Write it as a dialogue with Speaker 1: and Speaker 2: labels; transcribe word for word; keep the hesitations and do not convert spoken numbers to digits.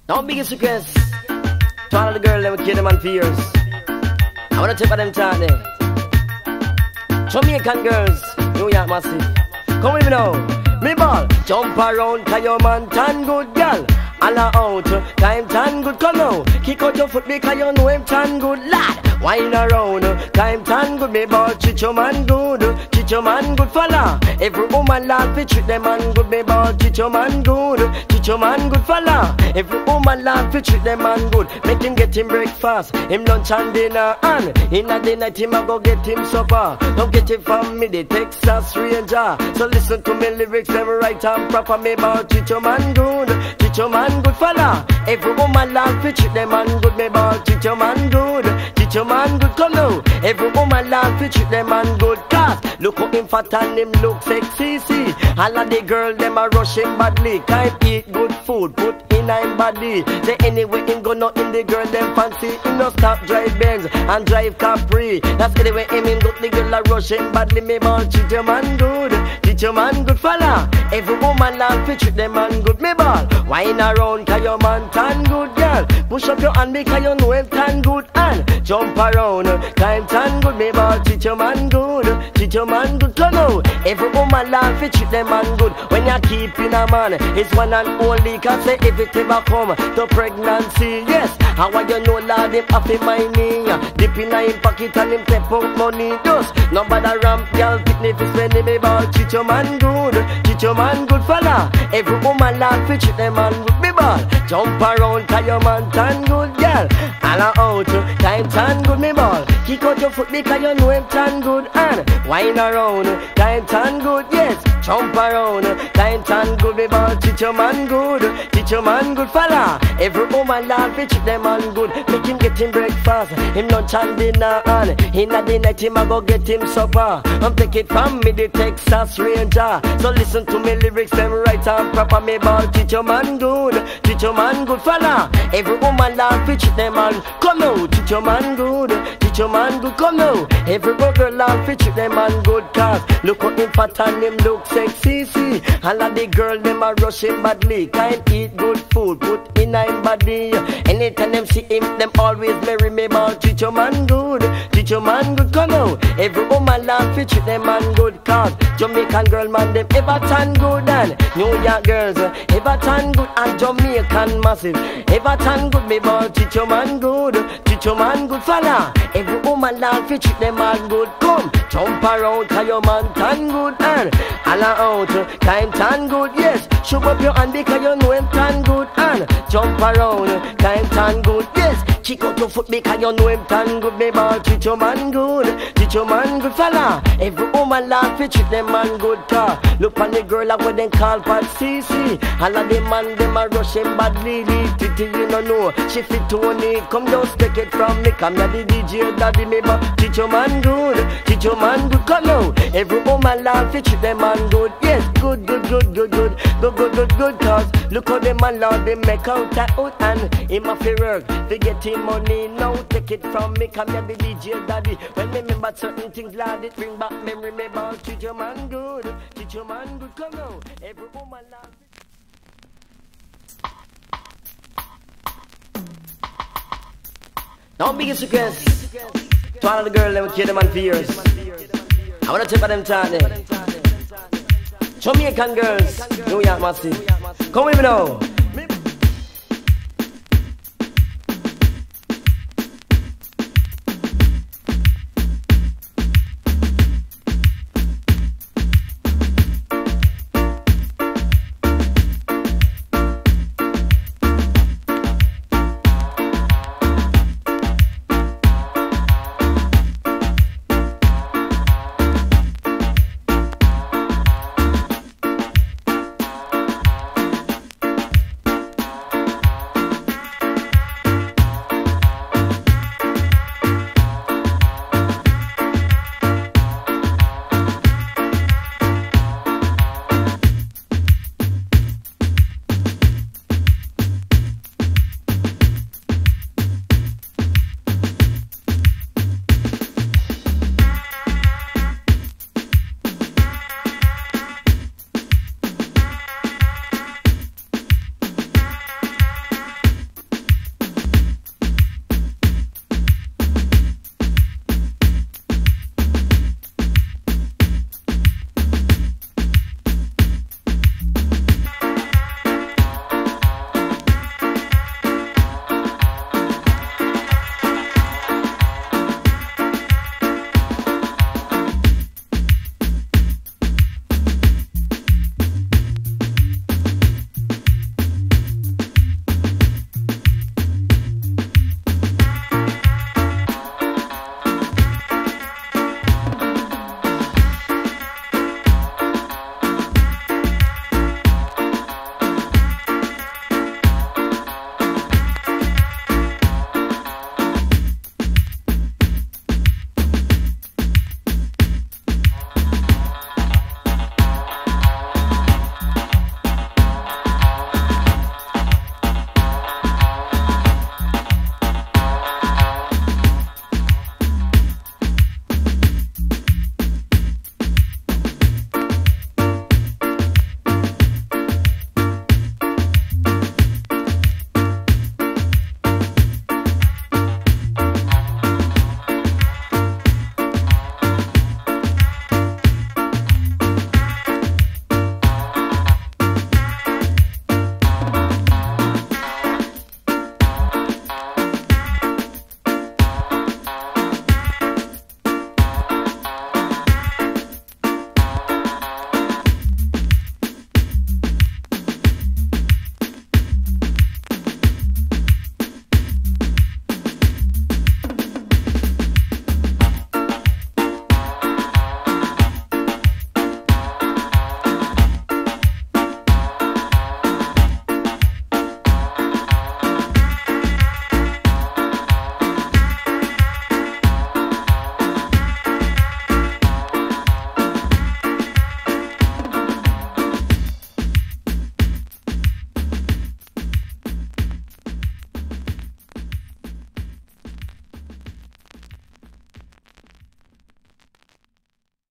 Speaker 1: Now biggest request to all of the girls that would kill them on for years. I wanna take for them talk there. Jamaican girls, New York massive. Come with me now. Me ball, jump around, cause your man tan good girl. All out, time tan good, come now. Kick out your foot because you know him tan good, lad. Wine around, time tan good, me ball, treat your man good. Treat your man good, fella. Every woman laugh, we treat them man good, me ball, treat your man good. Treat your man good, fella. Every woman laugh, we treat them man good. Make him get him breakfast, him lunch and dinner. And in the night, him a go get him supper. Don't get it from me, the Texas Ranger. So listen to me lyrics, them right and proper, me ball, treat your man good. Treat your man good, fella. Every woman laugh, we treat them man good, me ball, treat your man good. Treat your man good, come now. Every woman laugh, we treat them man good. Cause look how him fat and him look sexy, see. All of the girl, them a rush him badly. Can't eat good food, put in him body. Say anyway him go not in the girl, them fancy. Him no stop drive Benz and drive Capri. That's anyway him in got the girl a rush him badly. Me ball, treat your man good. Treat your man good, fella. Every woman laugh, we treat them man good, me ball. Wine around, cause your man tan good, girl. Push up your hand because you know him tan good. And jump around, cause him tan good, me ball. Treat your man good. Treat your man good, come now. Every woman laugh, we treat them man good. When you keep in a man, it's one and only. Cause say if it ever come to pregnancy, yes. How you know lad, him have in my knee. Dip in him pocket and him take out money. Just nobody ramp, girl, picnic is spending, me ball. Treat your man good. Treat your man good, fella. Every woman laugh, we treat them man good, me ball. Jump around, cause your man tan good, girl. All out, time tan good, me ball. Kick out your foot because you know him tan good. And wine around, time tan good, yes. Jump around, time tan good, me ball. Treat your man good. Treat your man good, fella. Every woman laugh, we treat them man good. Make him get him breakfast, him lunch and dinner. And in the night, him a go get him supper. I'm take it from me, the Texas Ranger. So listen to me lyrics, them right and proper, me ball. Treat your man good. Treat your man good, fella. Every woman laugh, we treat them man. Come now, treat your man good. Treat your man good, come now. Every girl laugh, we treat them man good. Cause look how him fat and him look sexy, see. All of the girl, them a rush him badly. Can't eat good food, put in him body. Anytime them see him, them always marry me ball. Treat your man good. Treat your man good, come now. Every woman laugh, we treat them man good. Cause Jamaican girl, man, them Everton good. And New York girls, Everton good. And Jamaican massive, Everton good, me ball. Treat your man good. Treat your man good, fella. Every woman laugh, we treat them man good. Come, jump around, cause your man tan good. And all out, time tan good, yes. Show up your hand because you know him tan good. And jump around, time tan good, yes. Kick out your foot because you know him tan good, me ball. Treat your man good. Treat your man good, fella. Every woman laugh, we treat them man good. Car. Look on the girl like what them call Pat C C. All of the man, them a rush him badly. Titi, you no know, she fit Tony. Come down, take it from me. Come here, the D J, daddy, me ball. Treat your man good. Treat your man good, come now. Every woman laugh, we treat them man good. Yes, good, good, good, good, good. Good, good, good, good, cause look how them man love, they make out that out. And him a fi work, they get him money now. Take it from me, come here, the D J, daddy. When me remember certain things, lad, it bring back memory, me ball. Treat your man good. Treat your man good, come now. Every woman love. Now biggest request to all of the girls that would kill them man for years. I wanna take for them talk there. Jamaican girls, New York massive. Come with me now.